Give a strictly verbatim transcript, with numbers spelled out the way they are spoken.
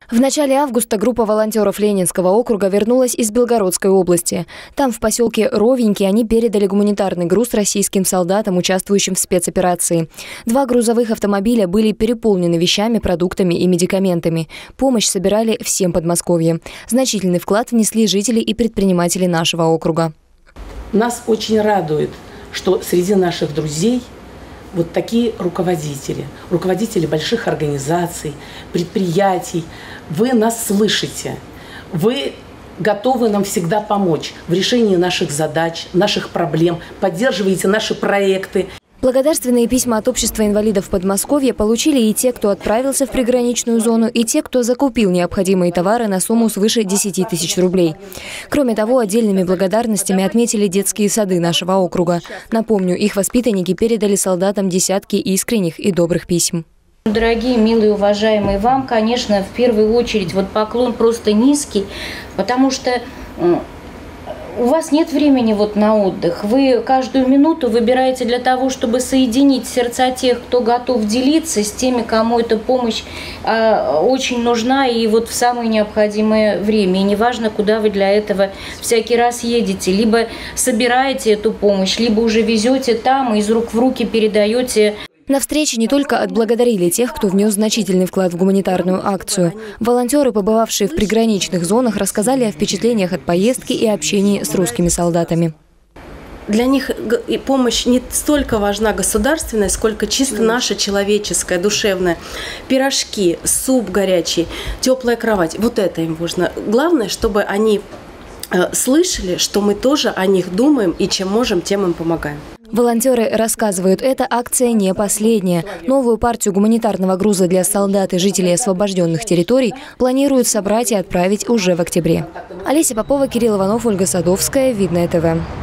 В начале августа группа волонтеров Ленинского округа вернулась из Белгородской области. Там, в поселке Ровенький, они передали гуманитарный груз российским солдатам, участвующим в спецоперации. Два грузовых автомобиля были переполнены вещами, продуктами и медикаментами. Помощь собирали всем Подмосковье. Значительный вклад внесли жители и предприниматели нашего округа. Нас очень радует, что среди наших друзей вот такие руководители, руководители больших организаций, предприятий. Вы нас слышите, вы готовы нам всегда помочь в решении наших задач, наших проблем, поддерживаете наши проекты. Благодарственные письма от Общества инвалидов Подмосковья получили и те, кто отправился в приграничную зону, и те, кто закупил необходимые товары на сумму свыше десяти тысяч рублей. Кроме того, отдельными благодарностями отметили детские сады нашего округа. Напомню, их воспитанники передали солдатам десятки искренних и добрых писем. Дорогие, милые, уважаемые, вам, конечно, в первую очередь вот поклон просто низкий, потому что у вас нет времени вот на отдых. Вы каждую минуту выбираете для того, чтобы соединить сердца тех, кто готов делиться, с теми, кому эта помощь э, очень нужна и вот в самое необходимое время. И неважно, куда вы для этого всякий раз едете. Либо собираете эту помощь, либо уже везете там и из рук в руки передаете. На встрече не только отблагодарили тех, кто внес значительный вклад в гуманитарную акцию. Волонтеры, побывавшие в приграничных зонах, рассказали о впечатлениях от поездки и общении с русскими солдатами. Для них помощь не столько важна государственная, сколько чисто наша человеческая, душевная. Пирожки, суп горячий, теплая кровать. Вот это им важно. Главное, чтобы они слышали, что мы тоже о них думаем и чем можем, тем им помогаем. Волонтеры рассказывают, эта акция не последняя. Новую партию гуманитарного груза для солдат и жителей освобожденных территорий планируют собрать и отправить уже в октябре. Олеся Попова, Кирилл Иванов, Ольга Садовская, Видное ТВ.